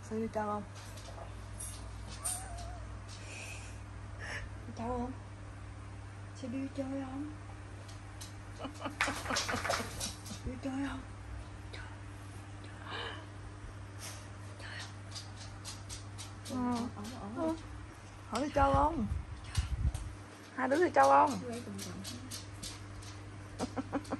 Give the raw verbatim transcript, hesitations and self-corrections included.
Sư cho không? Cho không? Sẽ đi chơi không? Đi chơi không? Ờ. Ờ. Hỏi đi chơi không? Hai đứa đi chơi không?